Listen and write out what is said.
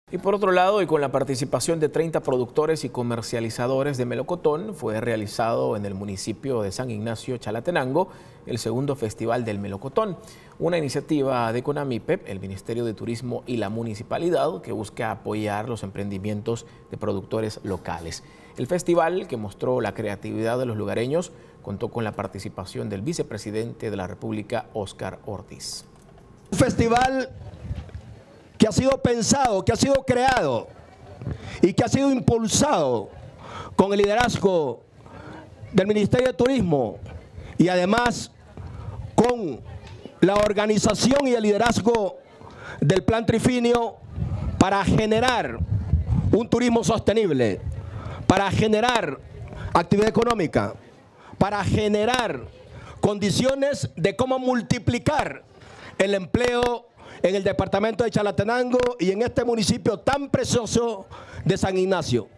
Y por otro lado, y con la participación de 30 productores y comercializadores de melocotón, fue realizado en el municipio de San Ignacio, Chalatenango, el segundo Festival del Melocotón, una iniciativa de CONAMIPEP, el Ministerio de Turismo y la Municipalidad, que busca apoyar los emprendimientos de productores locales. El festival, que mostró la creatividad de los lugareños, contó con la participación del vicepresidente de la República, Óscar Ortiz. Un festival que ha sido pensado, que ha sido creado y que ha sido impulsado con el liderazgo del Ministerio de Turismo y además con la organización y el liderazgo del Plan Trifinio para generar un turismo sostenible, para generar actividad económica, para generar condiciones de cómo multiplicar el empleo en el departamento de Chalatenango y en este municipio tan precioso de San Ignacio.